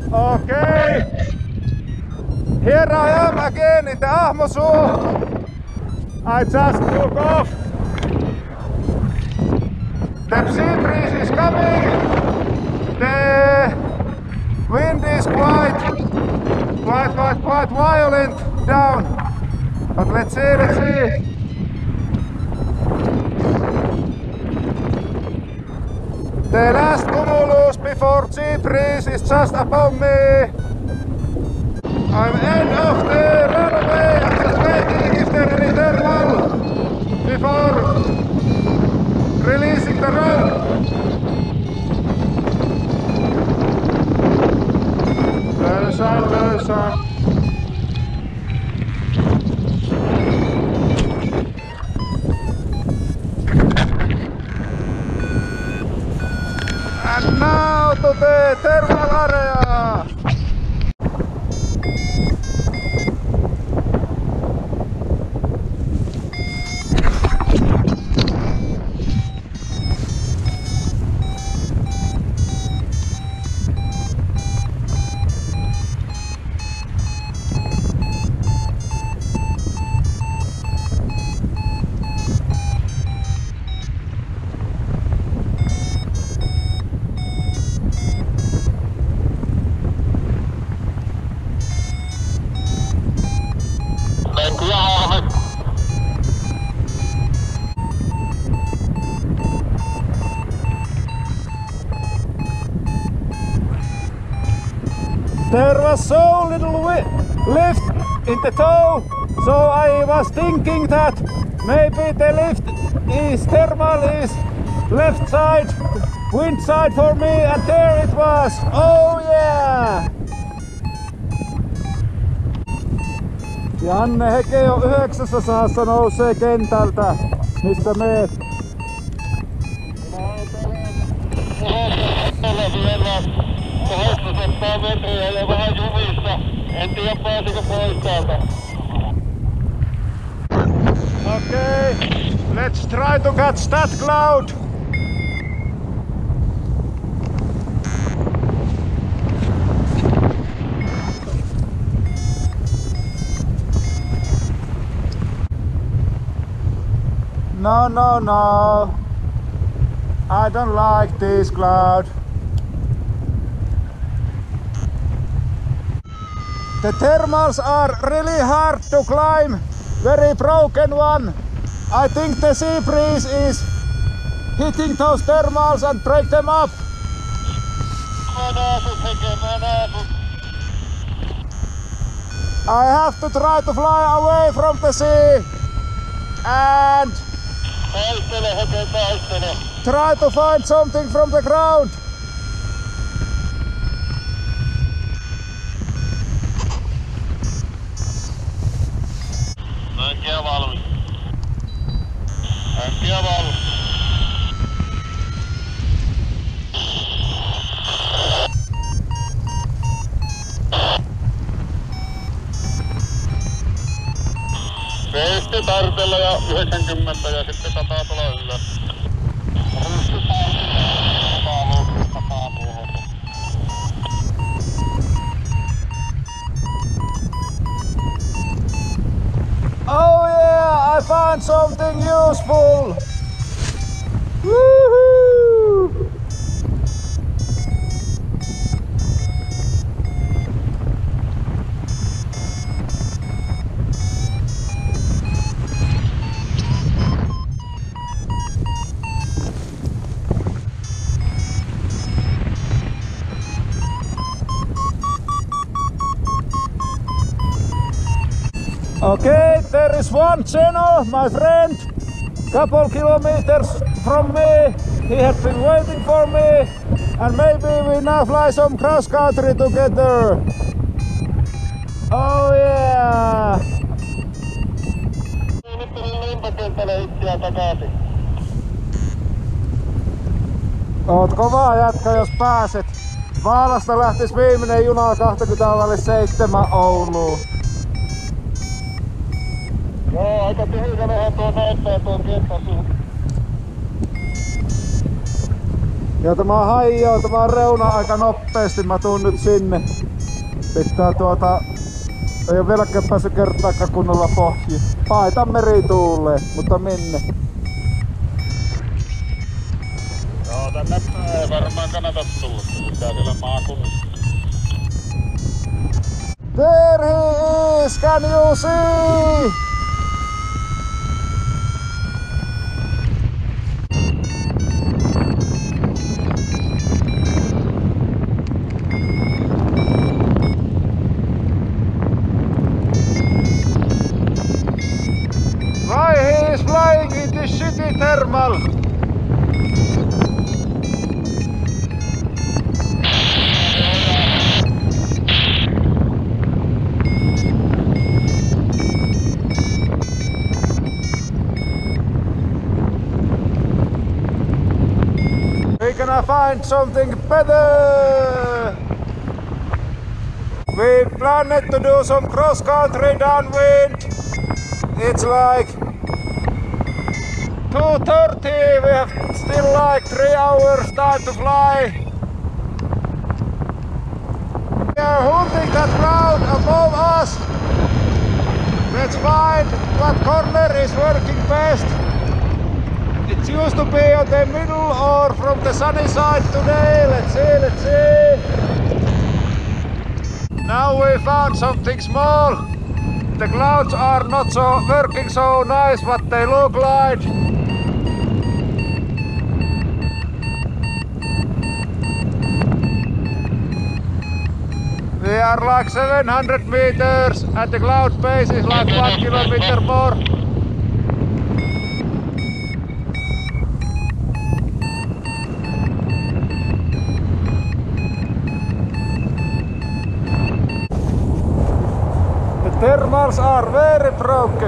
Okay. Here I am again in the Ahmosu. I just took off. The sea breeze is coming. The wind is quite violent down. But let's see. The last cumulus before sea breeze is just above me. I'm end of the runway. I'm just waiting if there is thermal before releasing the rope. Löysään. And now to the thermal area. There was so little lift in the tow, so I was thinking that maybe the lift is thermal is left side, wind side for me, and there it was. Oh yeah! Janne Heke jo 900 nousee kentältä. Missä meet? metriä ja vähän jumissa. En tiedä pääsikö pois täältä. Okay, let's try to catch that cloud. No, no, no. I don't like this cloud. The thermals are really hard to climb. Very broken one. I think the sea breeze is hitting those thermals and break them up. I have to try to fly away from the sea and try to find something from the ground. Veesti tartella ja 90 ja sitten 100 tulla ylös. Oh yeah, I found something useful. Woohoo! Okay, there is one Zeno, my friend, couple kilometers from me. He had been waiting for me, and maybe we now fly some cross country together. Oh yeah! Oot kova jätkä, jos pääset. Vaalasta lähtis viimeinen juna 20:07 Ouluun. Joo, aika tyhjänähän tuo näyttää tuon kenttäsuun. Ja tämä haijaa tämä reuna aika nopeasti. Mä tuun nyt sinne. Pitää ei oo vieläkään päässyt kertaakaan kunnolla pohjiin. Paita merituuleen, mutta minne? Joo, tänne ei varmaan kannata tulla. Pitää siellä maakunnassa. There he is! Can you see? Why he is flying in this shitty thermal? We're gonna find something better! We planned to do some cross-country downwind. It's like 2:30, we have still like 3 hours time to fly. We are hunting that ground above us. Let's find what corner is working best. It used to be on the middle or from the sunny side today. Let's see. Now we found something small. The clouds are not so working so nice what they look like. We are like 700 meters and the cloud base is like 1 kilometer more. The thermals are very broken.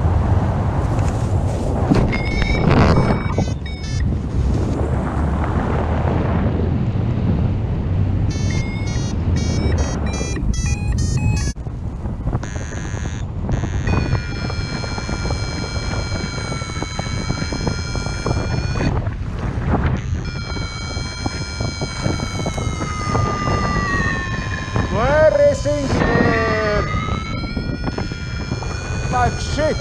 Very sinking like shit.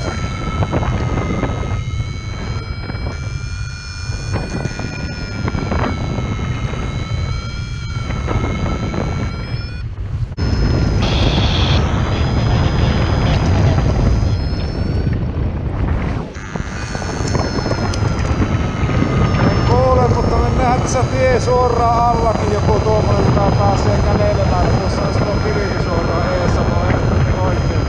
En kuule, mutta me nähdään tässä tie suoraan allakin joku tuommoinen, joka pääsee kävelemään. Tuossa on silloin kivi suoraan eessä oikein.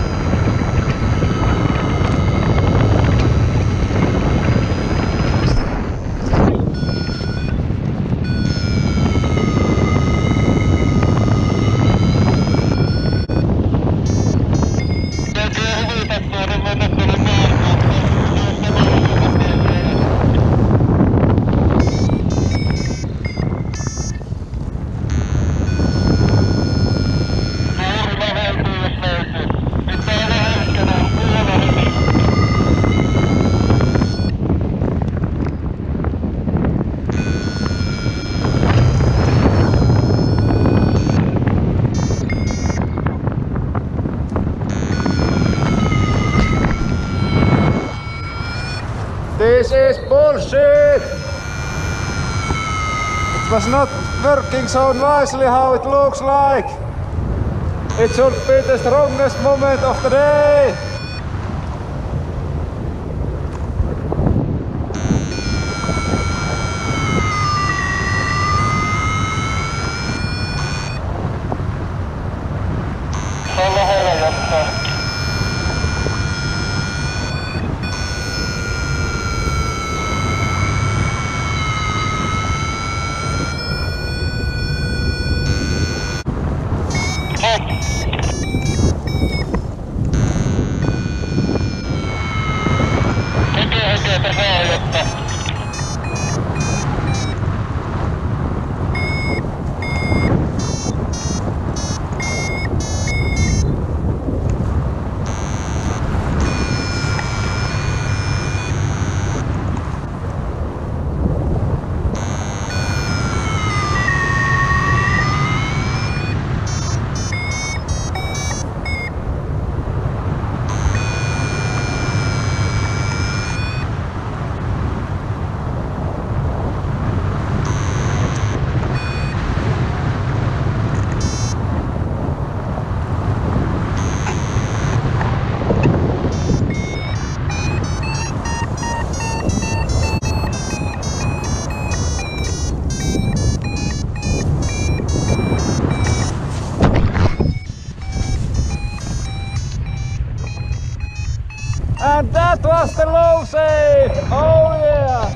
This is bullshit! It was not working so nicely how it looks like. It should be the strongest moment of the day. it! Oh yeah!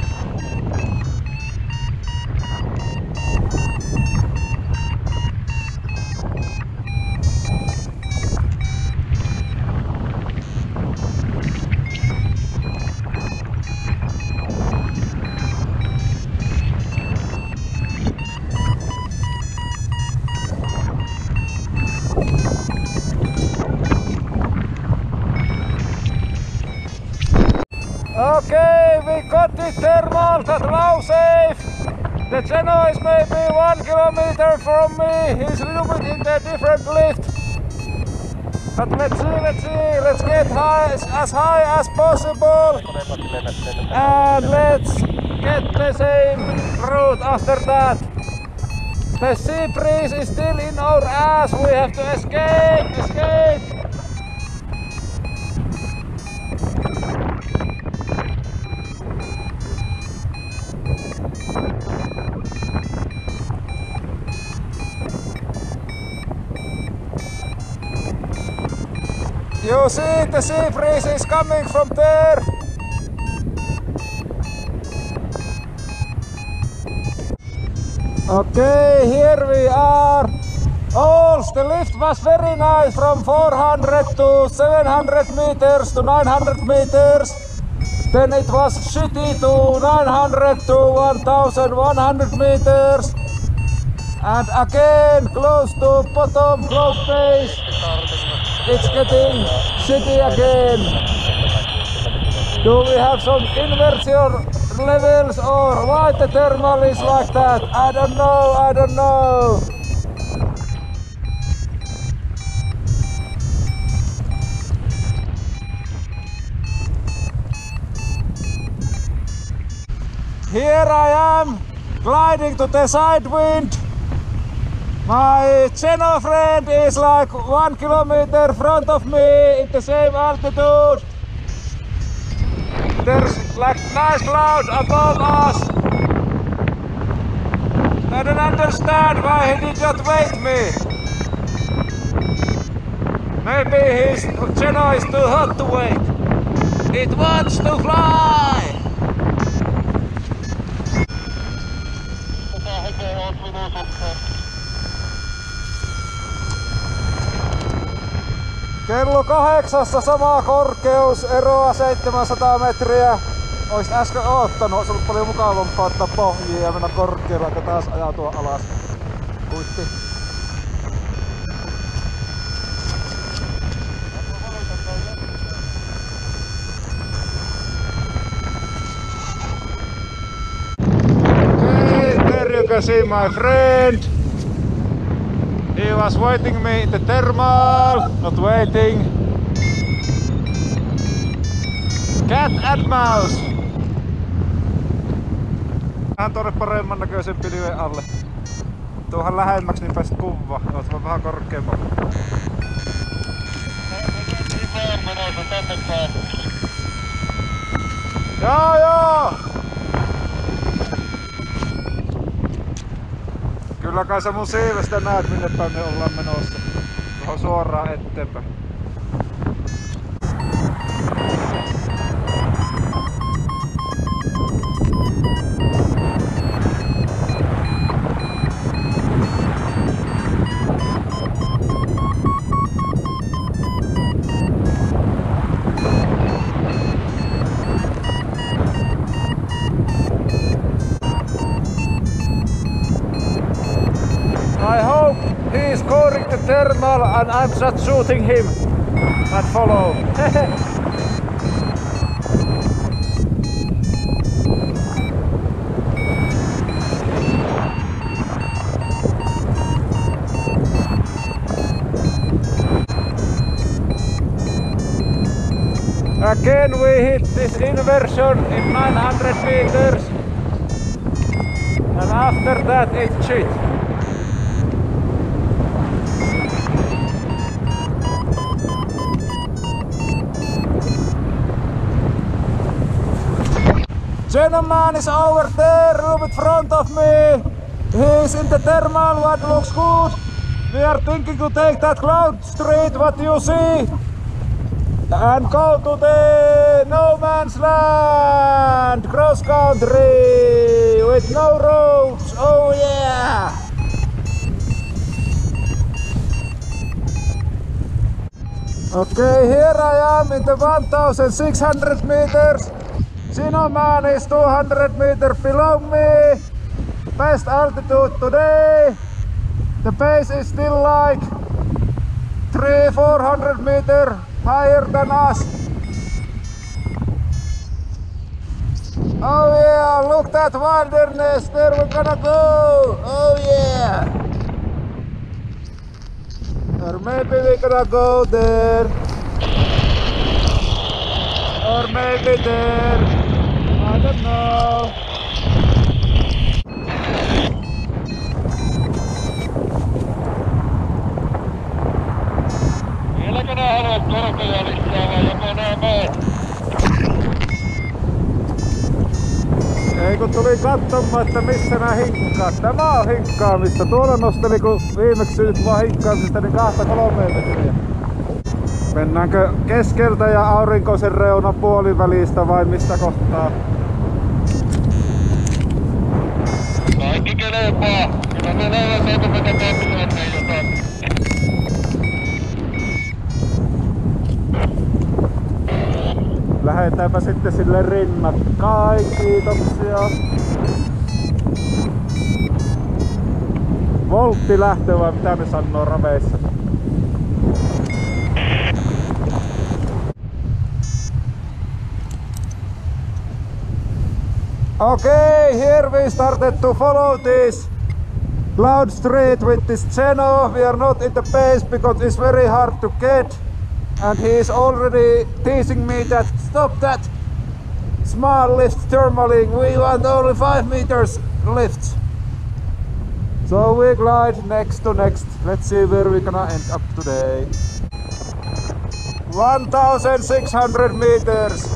Okay, we got the thermal, that now safe. The Zeno is maybe 1 kilometer from me. He's a little bit in the different lift. But let's see, let's get as high as possible. And let's get the same route after that. The sea breeze is still in our ass. We have to escape. You see, the sea breeze is coming from there. Okay, here we are. Oh, the lift was very nice from 400 to 700 meters to 900 meters. Then it was shitty to 900 to 1100 meters. And again, close to bottom, close base. It's getting shitty again. Do we have some inversion levels or why the thermal is like that? I don't know. Here I am, gliding to the side wind. My Zeno friend is like 1 kilometer front of me in the same altitude. There's like nice cloud above us. I don't understand why he did not wait me. Maybe his Zeno is too hot to wait. It wants to fly! Kello 8 sama korkeus, eroa 700 metriä. Ois äsken oottanut, olisi ollut paljon mukavampaa ottaa pohjia ja mennä korkealla ja taas ajautua alas. Kuitti. Okay, there you can see my friend. He was waiting me in the thermal, not waiting. Cat and mouse. Vähän tuonne paremman näköisen pilven alle. Tuohan lähemmäksi niin pääsit kuvaa. Oot vähän korkeammalla. Joo! Kyllä kai sä mun siivestä näet minne päin me ollaan menossa. Tuohon suoraan eteenpäin. I hope he is scoring the thermal and I'm just shooting him and follow. Again we hit this inversion in 900 meters and after that it's shit. Zeno-mään is over there, a little bit front of me. He's in the thermal, what looks good. We are thinking to take that cloud street, what you see. And go to the no man's land cross country with no roads. Oh yeah! Okay, here I am in the 1600 meters. Zeno-mään is 200 meters below me. Best altitude today. The base is still like 300-400 meters higher than us. Oh yeah, look that wilderness, there we're gonna go. Oh yeah. Or maybe we're gonna go there. Or maybe there. I don't know. Vieläkö nää haluat korkeja lisää vai joko nää meet? Ei kun tuli katsomaan, että missä nää hinkkaa. Tämä on hinkkaamista. Tuolla nosteli kun viimeksi nyt vaan hinkkaamisesta niin 2-3 metriä. Mennäänkö keskeltä ja aurinkoisen reunan puolivälistä vai mistä kohtaa? Kaikki kelepaa. Kyllä me löydät etukäteen pappilaaneen jotain. Lähdetäänpä sitten sille rinnakkain. Kiitoksia. Voltti lähtö vai mitä ne sanoo raveissa? Okay, here we started to follow this cloud street with this Zeno. We are not in the base because it's very hard to get. And he is already teasing me that stop that small lift thermaling. We want only 5 meters lift. So we glide next to next. Let's see where we're gonna end up today. 1600 meters.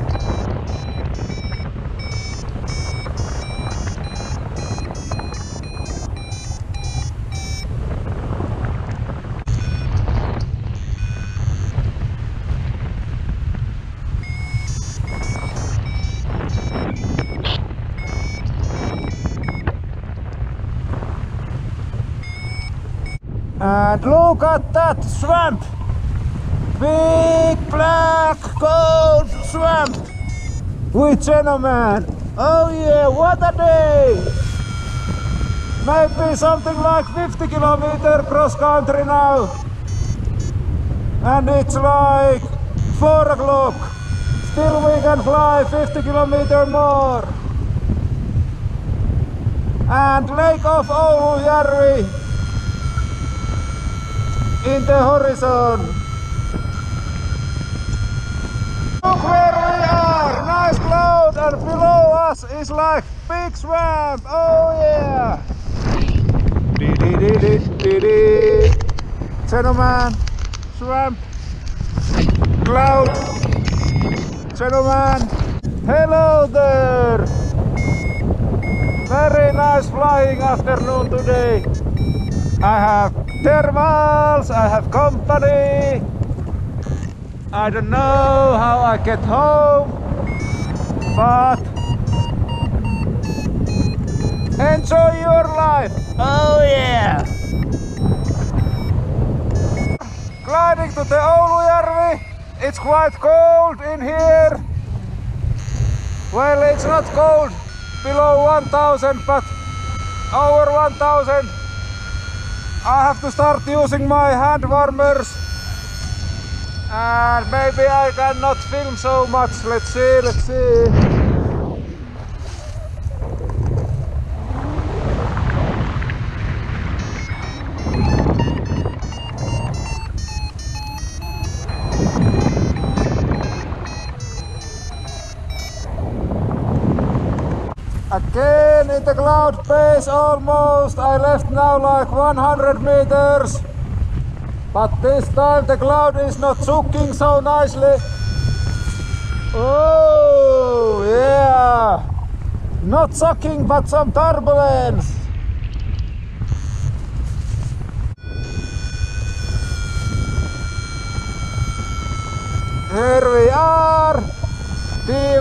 And look at that swamp! Big black gold swamp with Zeno-mään. Oh yeah, what a day! Maybe something like 50 kilometers cross country now. And it's like 4 o'clock. Still we can fly 50 kilometers more. And Lake of Oulujärvi in the horizon. Look where we are! Nice cloud and below us is like big swamp. Oh yeah! Zeno-mään, swamp, cloud, Zeno-mään. Hello there! Very nice flying afternoon today. I have thermals, I have company. I don't know how I get home, but enjoy your life. Oh yeah! Gliding to the Oulujärvi. It's quite cold in here. Well, it's not cold below 1000, but over 1000. I have to start using my hand warmers. And maybe I cannot film so much. Let's see. Again in the cloud base almost. I left now like 100 meters. But this time the cloud is not sucking so nicely. Oh yeah! Not sucking but some turbulence. Here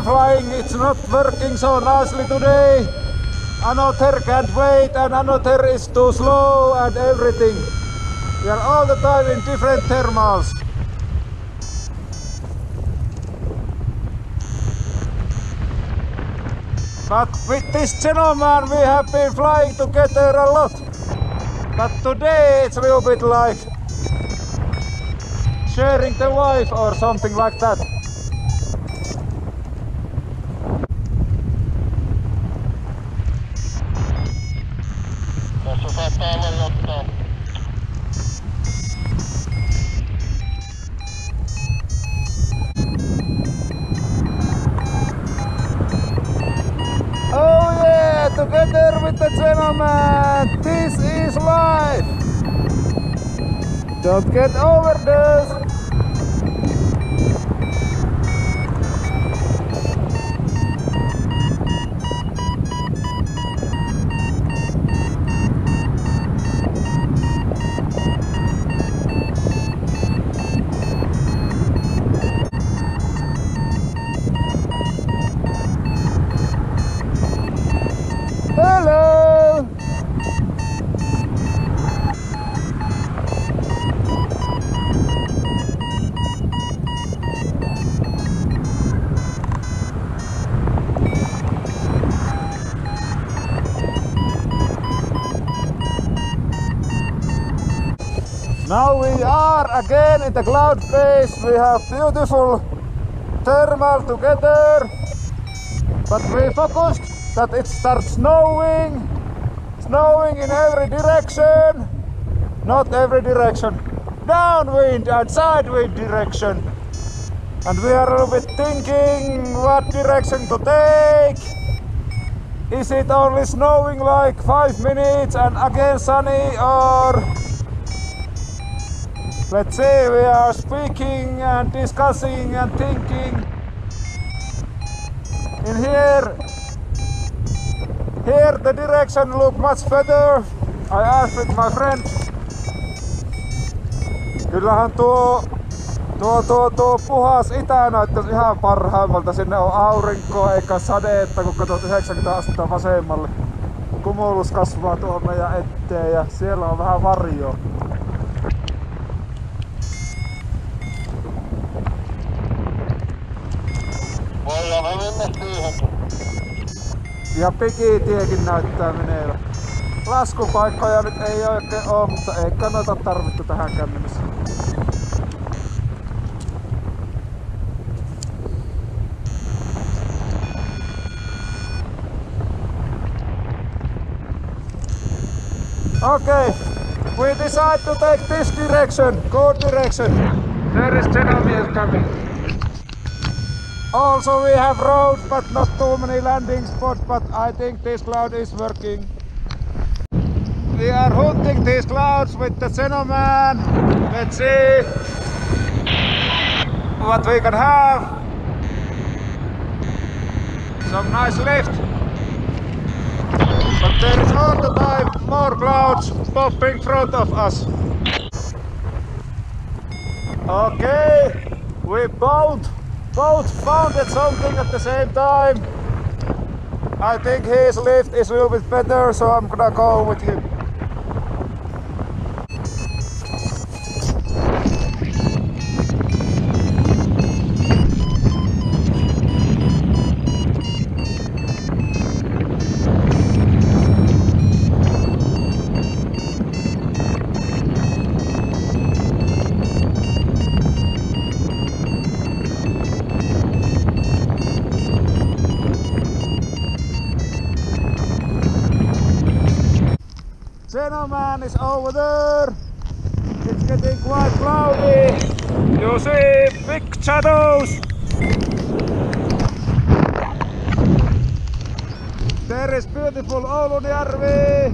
flying, it's not working so nicely today. Another can't wait and another is too slow and everything. We are all the time in different thermals. But with this Zeno-mään we have been flying together a lot. But today it's a little bit like sharing the wife or something like that. Tässä saattaa olla jotain. Oh yeah, together with the Zeno-mään, this is life. Don't get overdosed. Hello! Now we are again in the cloud base. We have beautiful thermal together, but we focused that it starts snowing. Snowing in every direction. Not every direction. Downwind and sidewind direction. And we are a little bit thinking what direction to take. Is it only snowing like 5 minutes and again sunny, or let's see, we are speaking and discussing and thinking. In here the direction look much better. I asked with my friend. Kyllähän tuo puhas itä näyttäisi ihan parhaimmalta. Sinne on aurinkoa eikä sadeetta, kun katsot 90 astetta vasemmalle. Kumulus kasvaa tuon meidän eteen ja siellä on vähän varjoa. Voidaan me mennä siihenkin. Ja pikitiekin näyttää menevä. Laskupaikkoja nyt ei oikein oo, mutta ei kannata tarvittu tähänkään mennessä. Okay, we decide to take this direction, good direction. There is Zeno-mään coming. Also we have road, but not too many landing spots, but I think this cloud is working. We are hunting these clouds with the Zeno-mään. Let's see what we can have. Some nice lift. But there is all the time more clouds popping in front of us. Okay, we both found something at the same time. I think his lift is a little bit better, so I'm gonna go with him. Zeno-mään is over there. It's getting quite cloudy. You see big shadows. There is beautiful Oulujärvi.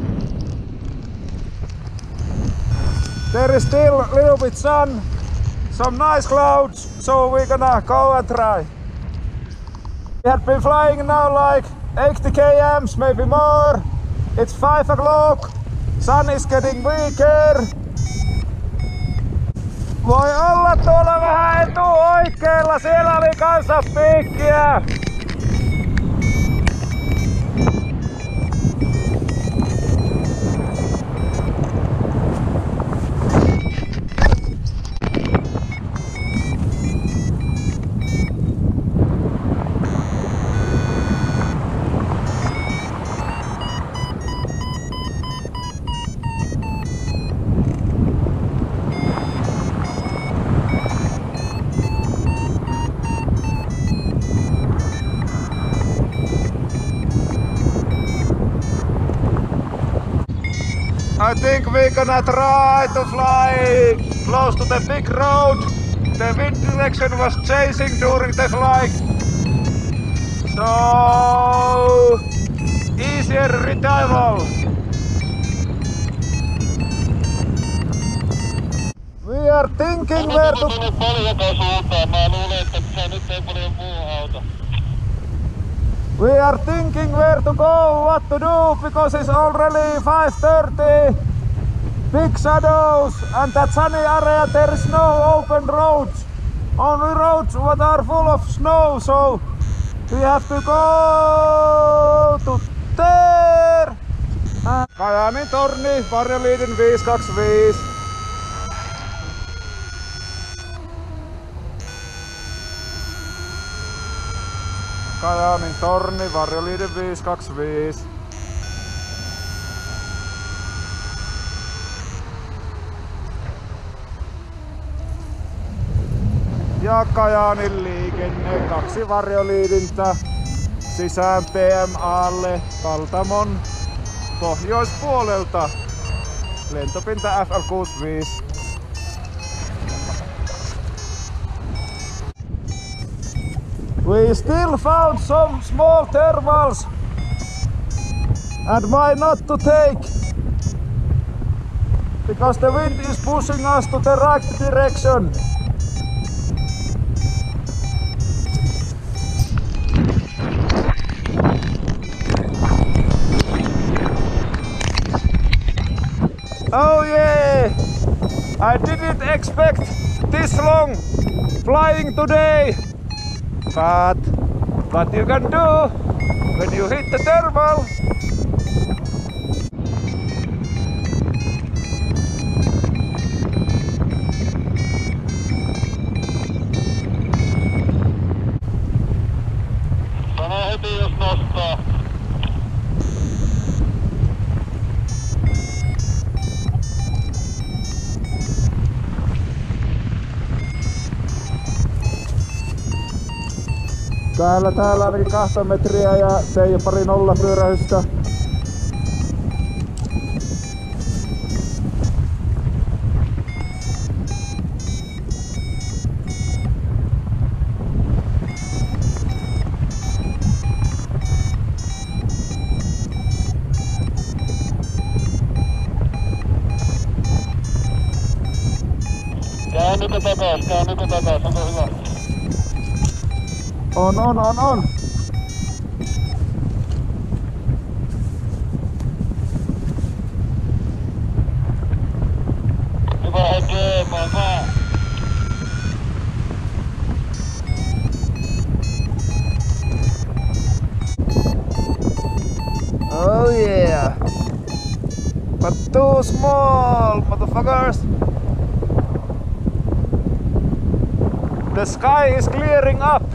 There is still a little bit sun, some nice clouds, so we're gonna go and try. We have been flying now like 80 km, maybe more. It's 5 o'clock. Sun is getting weaker. Voi olla tuolla vähän etuoikealla, siellä oli kanssa piikkiä. think we're gonna try to fly close to the big road. The wind direction was changing during the flight. So easier retrieval. We are thinking where to... Mä luulen, että se nyt ei paljon muu auta. We are thinking where to go, what to do, because it's already 5:30. Big shadows and that sunny area, there is no open roads. Only roads what are full of snow, so we have to go to there. Kajaanin torni, Paragliding 525. Kajaanin torni, Paragliding 525. Ja Kajaanin liikenne, 2 varjoliidintä sisään PMAlle Paltamon pohjoispuolelta. Lentopinta FL65. We still found some small thermals and why not to take? Because the wind is pushing us to the right direction. Oh yeah! I didn't expect this long flying today. But what you can do when you hit the thermal. Sano heti jos nostaa. Täällä ainakin 2 metriä ja Teija pari nollapyörähystä. Käännykö takas, onko hyvä? On. Hyvä hakemaan mä. Oh yeah. But too small, motherfuckers. The sky is clearing up.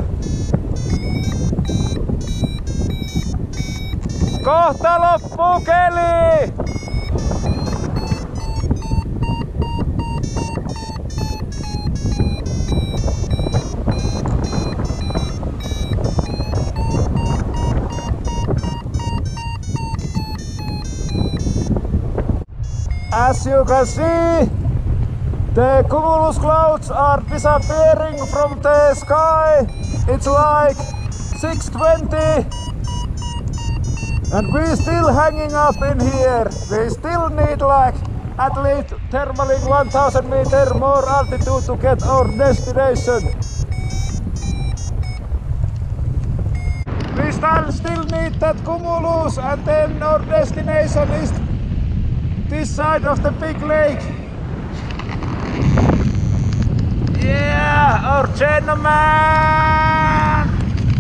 Kohta loppuu keli! As you can see, the cumulus clouds are disappearing from the sky. It's like 6:20 and we're still hanging up in here. We still need like at least thermaling 1000 meter more altitude to get our destination. We still need that cumulus and then our destination is this side of the big lake. Yeah, our Zeno-mään!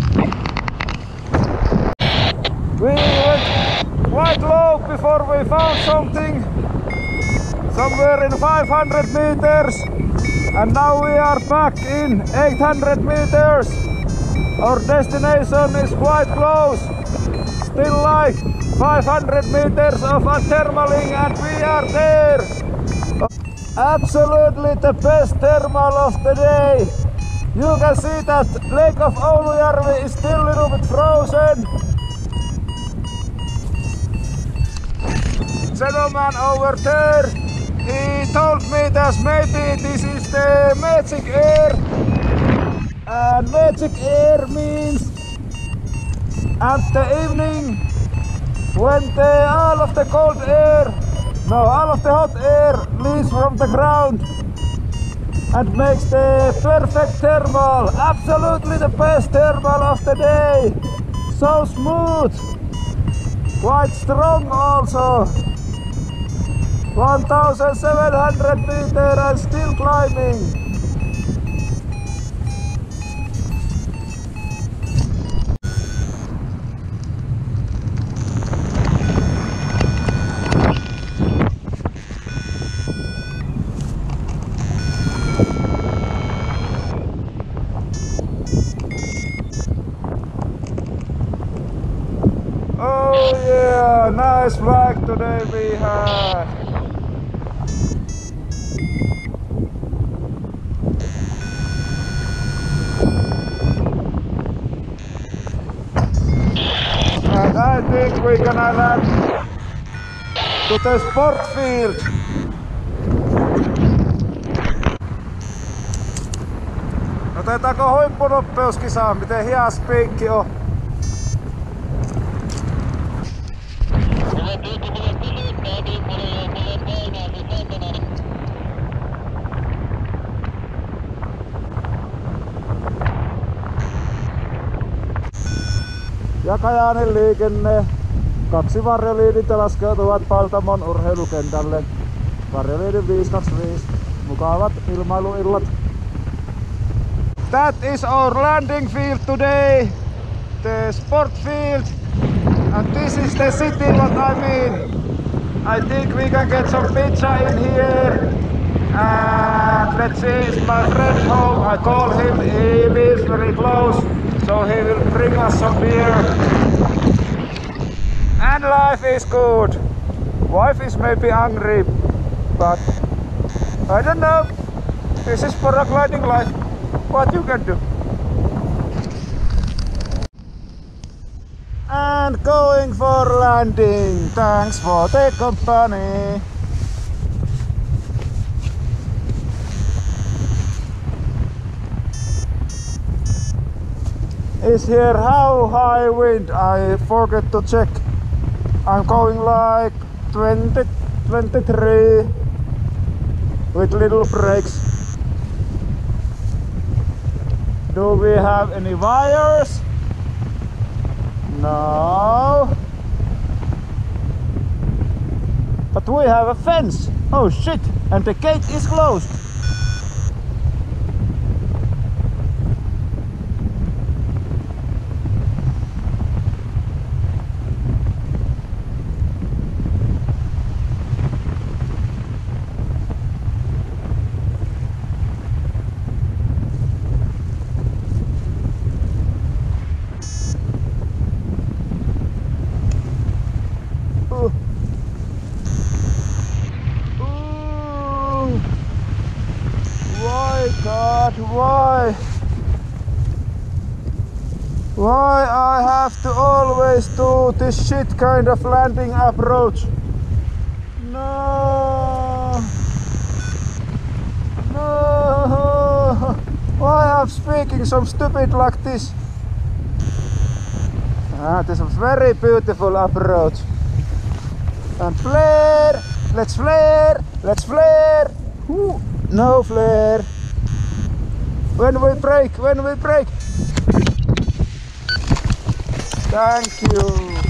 We went quite low before we found something somewhere in 500 meters and now we are back in 800 meters. Our destination is quite close, still like 500 meters of thermaling and we are there. Absolutely the best thermal of the day. You can see that Lake of Oulujärvi is still a little bit frozen. Zeno-mään over there. He told me that maybe this is the magic air. And magic air means at the evening when all of the cold air, all of the hot air leaves from the ground and makes the perfect thermal, absolutely the best thermal of the day. So smooth, quite strong also. 1700 meters and still climbing. Oh yeah, nice flag today we had. And I think we're gonna land to the sport field. Otetaanko huippunopeuskisaan, miten hias piikki on? Ja Kajaanin liikenne. 2 varjoliidintä laskeutuvat Paltamon urheilukentälle. Varjoliidin 525. Mukavat ilmailuillat. That is our landing field today. The sport field. And this is the city what I mean. I think we can get some pizza in here. And let's see, it's my friend's home. I call him, he lives very close. So he will bring us some beer. And life is good. Wife is maybe hungry, but I don't know. This is paragliding life. What you can do. And going for landing. Thanks for the company. Is here how high wind? I forget to check. I'm going like 20, 23 with little breaks. Do we have any wires? No. But we have a fence. Oh shit! And the gate is closed. God, why? Why I have to always do this shit kind of landing approach? No. No. Why I'm speaking so stupid like this? This is a very beautiful approach. And flare. Let's flare. Let's flare. Ooh. No flare. When we break. Thank you.